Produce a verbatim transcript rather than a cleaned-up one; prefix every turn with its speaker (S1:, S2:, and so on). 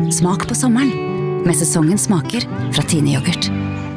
S1: Smak på sommeren med sesongens smaker fra Tine Yoghurt.